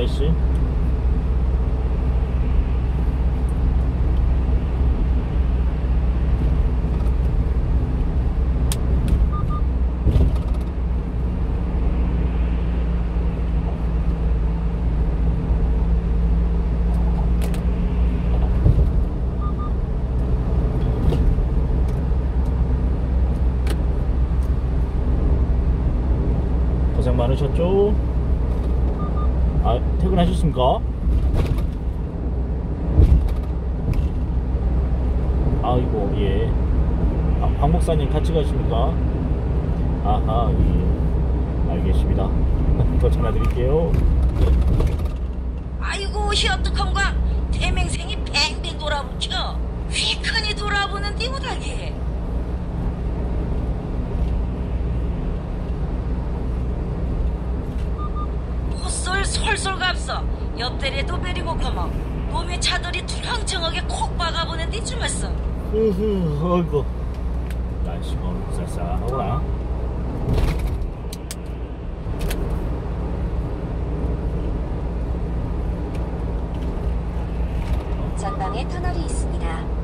나이스. 고생 많으셨죠? 아, 퇴근하셨습니까? 아이고, 예. 아, 황 목사님 같이 가십니까? 아하, 예. 알겠습니다. 더 전화드릴게요. 아이고 희어떡한가 대맹생이 뱅뱅 돌아붙여 휘크니 돌아보는데 못하게 헛솔 솔솔 갑서 옆대리도 베리고 커머 놈의 차들이 두렁정하게 콕 박아보는데 주말써. 어이구, 날씨가 오늘 쌀쌀하구나. 전방에 터널이 있습니다.